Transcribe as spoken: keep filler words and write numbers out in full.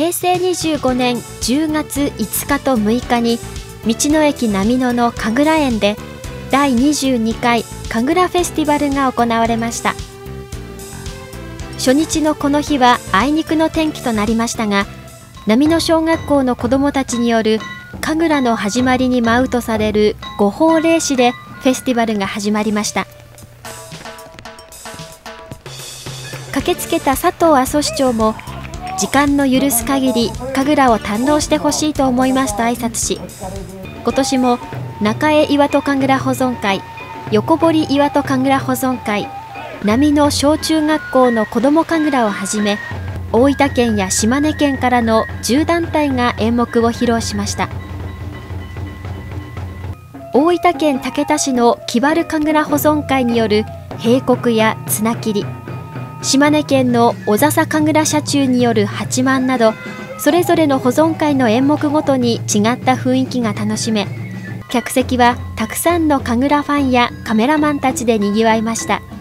へいせいにじゅうごねんじゅうがついつかとむいかに道の駅なみのの神楽園でだいにじゅうにかい神楽フェスティバルが行われました。初日のこの日はあいにくの天気となりましたが、波野小学校の子どもたちによる神楽の始まりに舞うとされる五宝霊視でフェスティバルが始まりました。駆けつけた佐藤阿蘇市長も、時間の許す限り神楽を堪能してほしいと思いますと挨拶し、今年も中江岩戸神楽保存会、横堀岩戸神楽保存会、波野小中学校の子ども神楽をはじめ、大分県や島根県からのじゅうだんたいが演目を披露しました。大分県竹田市の木原神楽保存会による閉国や綱切り、島根県の小笹神楽社中による八幡など、それぞれの保存会の演目ごとに違った雰囲気が楽しめ、客席はたくさんの神楽ファンやカメラマンたちでにぎわいました。